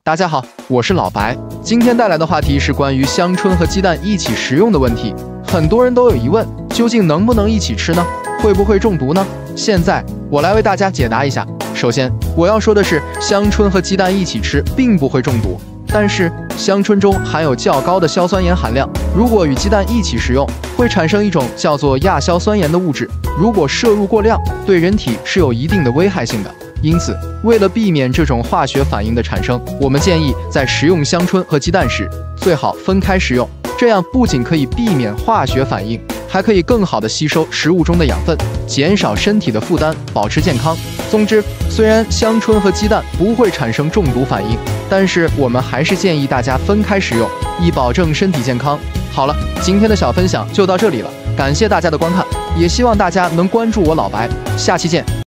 大家好，我是老白，今天带来的话题是关于香椿和鸡蛋一起食用的问题。很多人都有疑问，究竟能不能一起吃呢？会不会中毒呢？现在我来为大家解答一下。首先，我要说的是，香椿和鸡蛋一起吃并不会中毒，但是香椿中含有较高的硝酸盐含量，如果与鸡蛋一起食用，会产生一种叫做亚硝酸盐的物质，如果摄入过量，对人体是有一定的危害性的。因此，为了避免这种化学反应的产生，我们建议在食用香椿和鸡蛋时，最好分开食用。这样不仅可以避免化学反应，还可以更好地吸收食物中的养分，减少身体的负担，保持健康。总之，虽然香椿和鸡蛋不会产生中毒反应，但是我们还是建议大家分开食用，以保证身体健康。好了，今天的小分享就到这里了，感谢大家的观看，也希望大家能关注我老白，下期见。